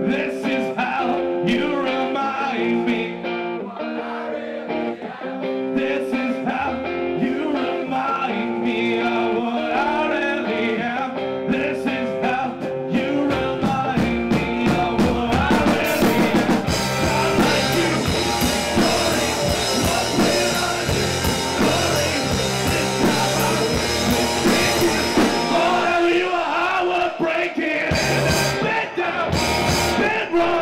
This is how you remind me. This is how you remind me of what I really am. This is how you remind me of what I really am. Not like you, sorry, what will I do? Sorry, this time I will treat you. Whatever you are, I will break it. Bend down, bend wrong.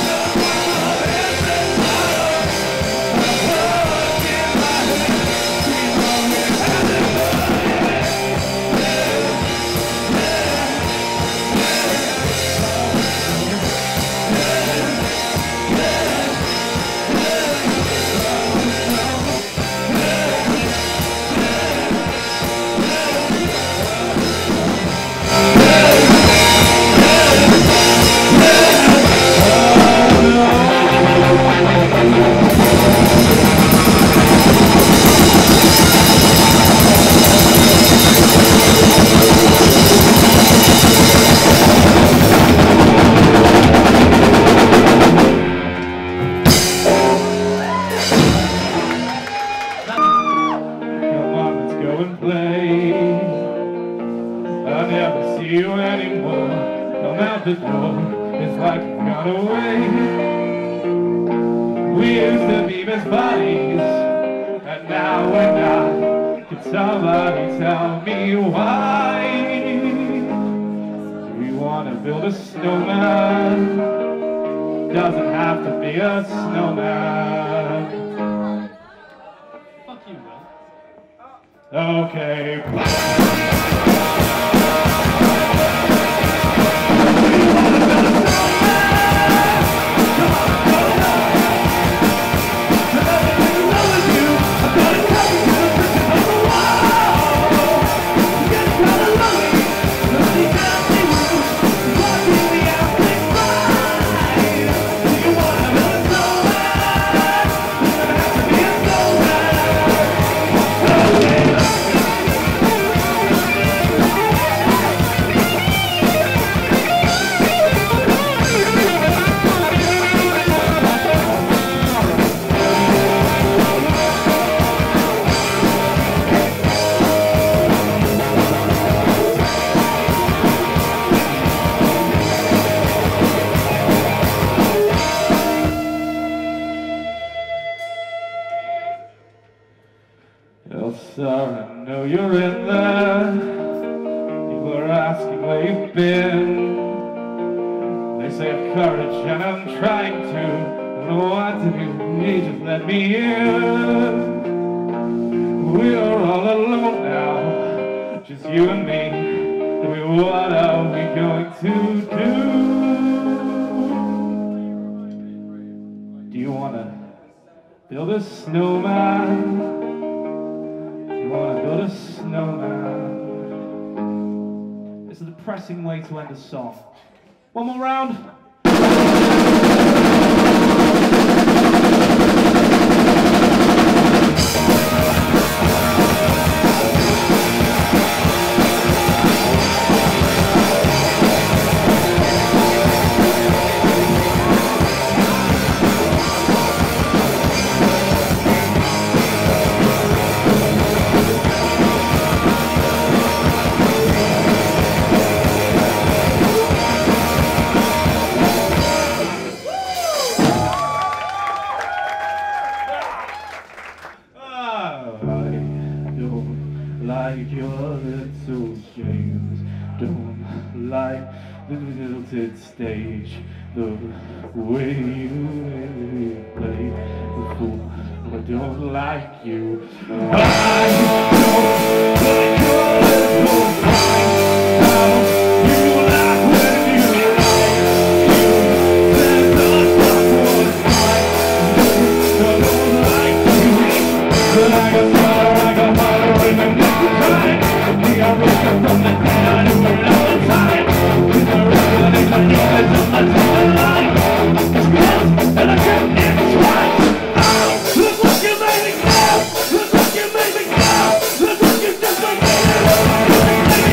The door is like you've gone away. We used to be best buddies, and now we're not. Can somebody tell me why? Do you want to build a snowman? Doesn't have to be a snowman. Fuck you, Will. Okay. Elsa, I know you're in there. People are asking where you've been. They say have courage and I'm trying to. I don't know what to do, you just let me in. We're all alone now, just you and me. What are we going to do? Do you want to build a snowman? Build a snowman. It's a depressing way to end a song. One more round. Stage, the way you play the fool, I don't like you. I don't like your little mind. How you laugh when you lie. You said the stuff was fine. I don't like you. But I got fire in the nick of time. I think I rose up from the dead. I knew it all the time. I know there's so much in life. It's close and I can't get it right. Oh, look what you made me go. Look what you made me go. Look what you just made me go.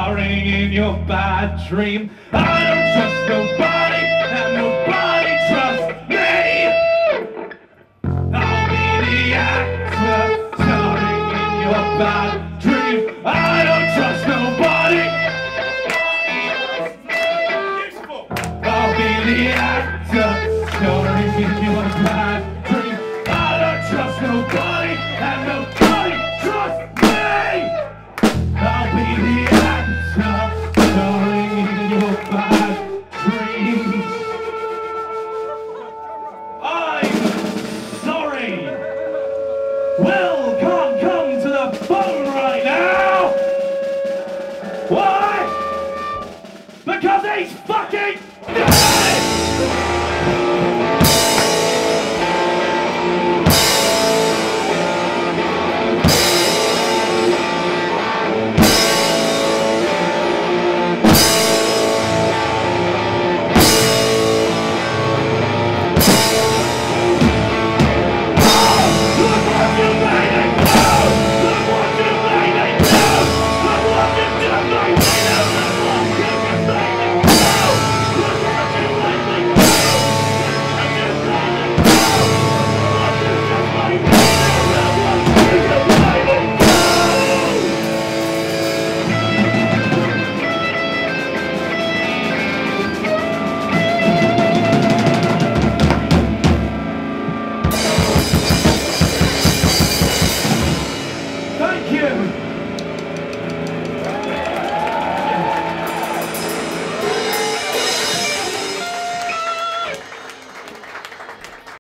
starring in your bad dream. I don't trust nobody, and nobody trusts me. I'll be the actor starring in your bad dream. I don't trust nobody. I'll be the actor starring in your bad dream. I don't trust nobody, and nobody trusts me. I'll be the actor starring in your bad dreams. I'm sorry. Will can't come to the phone right now. Why? Because he's fucking dead!